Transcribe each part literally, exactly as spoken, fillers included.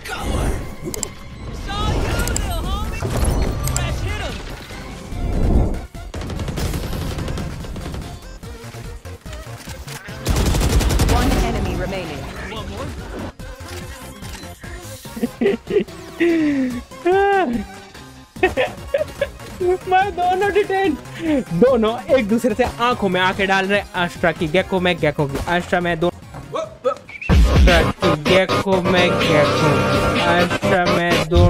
One enemy remaining. मैं दोनों detain दोनों एक दूसरे से आंखों में आंखें डाल रहे। आस्ट्रा की गेको में गेको की आस्ट्रा में दो गेको में गेको आस्ट्रा में दो।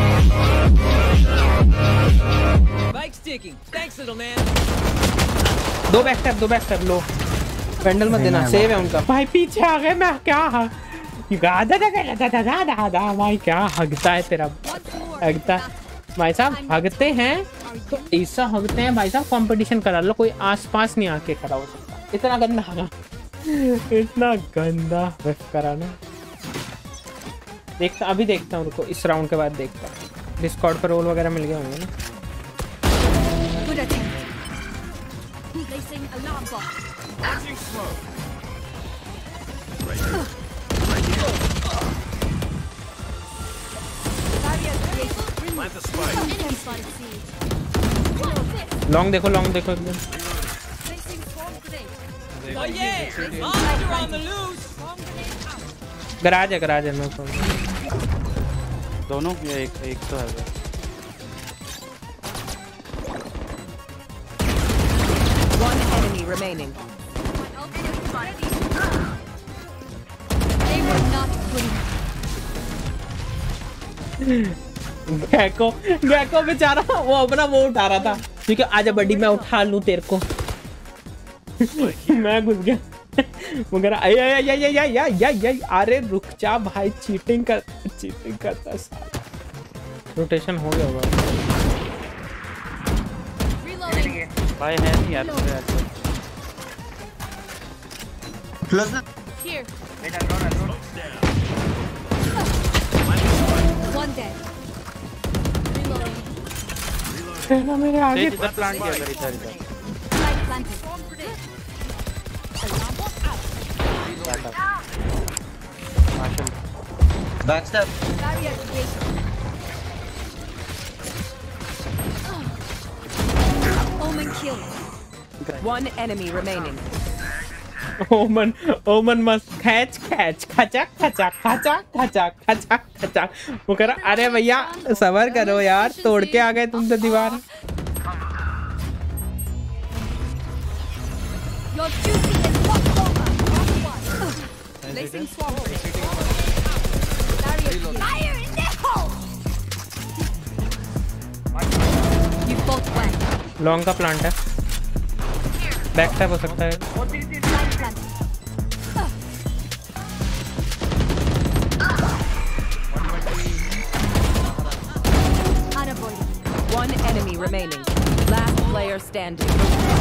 दो बैक स्टेप दो बैक स्टेप लो पेंडल मत देना सेव है उनका। भाई पीछे आ गए मैं क्या गादा गादा गादा गादा भाई क्या हगता है तेरा हगता भाई साहब हगते हैं तो ऐसा हगते हैं भाई साहब कंपटीशन करा लो कोई आसपास नहीं आके खड़ा हो सकता। इतना गंदा हगा इतना गंदा कराना। देखता अभी देखता हूँ रुको इस राउंड के बाद देखता हूँ। डिस्कॉर्ड पर रोल वगैरह मिल गए होंगे ना। लॉन्ग देखो लॉन्ग देखो एकदम। गराज है गराज है। दोनों या एक एक तो है। One enemy remaining. They were not good enough. गैको गैको बेचारा वो अपना वो उठा रहा था क्योंकि आजा बड्डी मैं उठा लूं तेरे को। मैं घुस गया मगर अरे रुक जा भाई चीटिंग कर चीटिंग करता रोटेशन हो गया होगा भाई है नहीं यार क्लोज Here. One dead. ना मेरे आगे प्लांट किया इधर इधर back step Omen killed. One enemy remaining. ओमन ओमन मस्त खैच खैच खचक खचक खचक खचक खचक खचक वो कह रहा अरे भैया सबर करो यार तोड़ के आ गए तुम तो दीवार। Your duty is not over. Placing swarm grenade. Fire in the hole. You both went. Long का प्लांट है बैक स्टेप हो सकता है। One enemy remaining. Last player standing.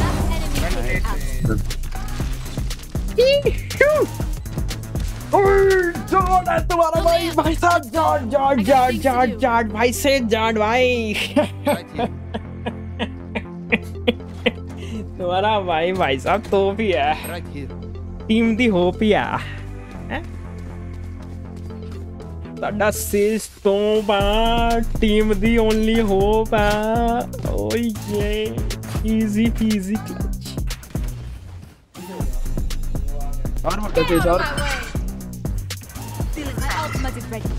तुम्हारा भाई भाई साहब जाट जाट जाट जाट जाट भाई से जाट भाई तुम्हारा भाई भाई साहब तो भी है टीम दी होप ही है साडा सिस्टम बा टीम दी ओनली होप है। ओ ये इजी पीजी क्लच और मत तेज और My ultimate is ready.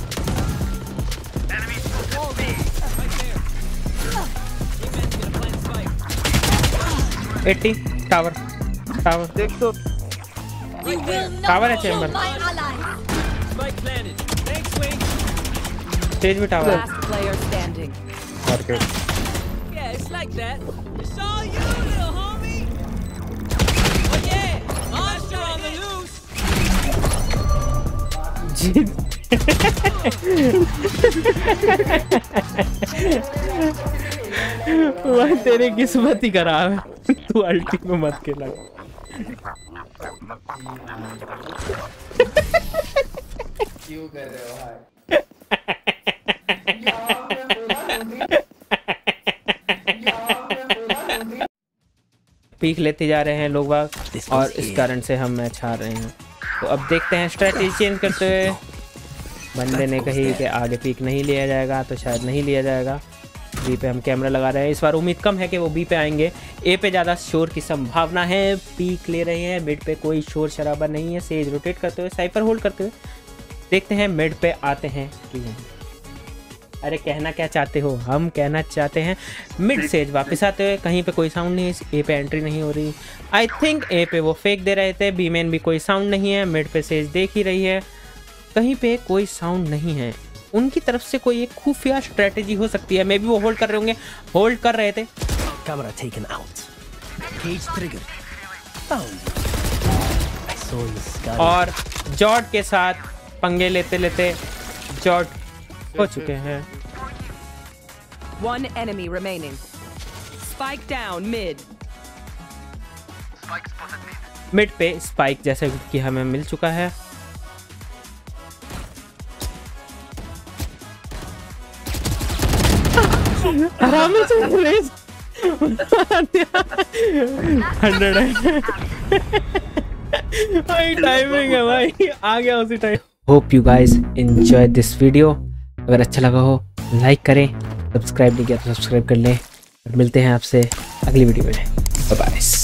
अस्सी टावर टावर देख तो टावर है चेंबर स्टेज भी tower Last player standing. Market Yeah, it's like that. It's all you, little homie. Oh yeah, monster on the loose. वह तेरी किस्मत ही खराब है तू अल्टी में मत खेला। क्यों कर रहे हो भाई पीक लेते जा रहे हैं लोग बाग और इस कारण से हम मैच हार रहे हैं। तो अब देखते हैं स्ट्रेटजी चेंज करते हुए बंदे ने कही कि आगे पीक नहीं लिया जाएगा, तो शायद नहीं लिया जाएगा। बी पे हम कैमरा लगा रहे हैं, इस बार उम्मीद कम है कि वो बी पे आएंगे। ए पे ज़्यादा शोर की संभावना है, पीक ले रहे हैं। मिड पे कोई शोर शराबा नहीं है। सेज रोटेट करते हुए, साइपर होल्ड करते हुए, देखते हैं मिड पे आते हैं कि नहीं। अरे कहना क्या चाहते हो? हम कहना चाहते हैं मिड सेज वापस आते हुए। कहीं पे कोई साउंड नहीं है, ए पे एंट्री नहीं हो रही। आई थिंक ए पे वो फेक दे रहे थे। बी में भी कोई साउंड नहीं है। मिड पे सेज देख ही रही है, कहीं पे कोई साउंड नहीं है। उनकी तरफ से कोई एक खुफिया स्ट्रेटेजी हो सकती है। मे बी वो होल्ड कर रहे होंगे, होल्ड कर रहे थे। Camera taken out. Cage triggered. Found. I saw you, Sky. और जॉर्ड के साथ पंगे लेते लेते जॉर्ड हो चुके हैं। One enemy remaining. Spike down mid. Mid पे स्पाइक जैसे कि हमें मिल चुका है। आराम से रेस हंड्रेड है भाई, टाइमिंग है भाई, आ गया उसी time. Hope you guys enjoy this video. अगर अच्छा लगा हो लाइक करें, सब्सक्राइब नहीं किया तो सब्सक्राइब कर लें। मिलते हैं आपसे अगली वीडियो में। Bye bye.